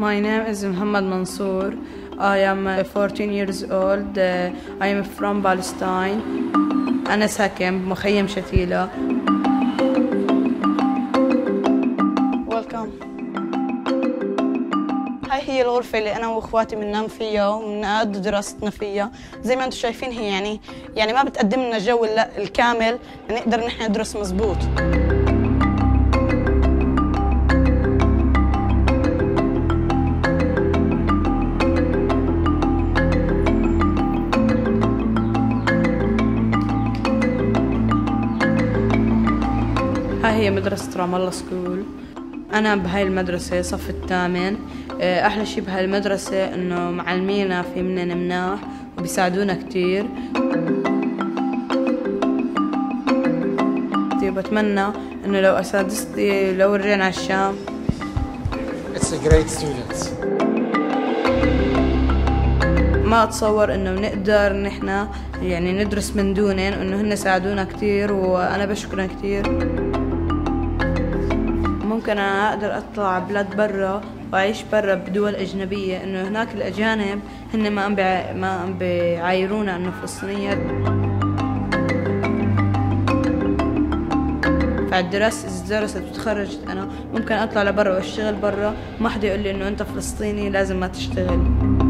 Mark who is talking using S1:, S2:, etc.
S1: My name is Mohamad Mansour. I am 14 years old. I am from Palestine. أنا ساكن بمخيم شتيلة. Welcome. هاي هي الغرفة اللي أنا وأخواتي بننام فيها وبنقضي دراستنا فيها. زي ما أنتم شايفين هي يعني ما بتقدم لنا الجو الكامل نقدر نحن ندرس مزبوط. هاي هي مدرسة رام الله سكول. أنا بهاي المدرسة صف الثامن. أحلى شي بهاي المدرسة إنه معلمينا في مننا مناح وبيساعدونا كتير. بتمنى إنه لو أساتذتي لو رجعنا على الشام.
S2: It's a great student.
S1: ما أتصور إنه نقدر نحن يعني ندرس من دونهم، إنه هن ساعدونا كتير وأنا بشكرهم كتير. ممكن أنا أقدر أطلع بلاد برا وأعيش برا بدول أجنبية، إنه هناك الأجانب هن ما عم بيعايرونا إنه فلسطينية. فالدراسة إذا درست وتخرجت أنا ممكن أطلع لبرا وأشتغل برا، ما حدا يقول لي إنه أنت فلسطيني لازم ما تشتغل.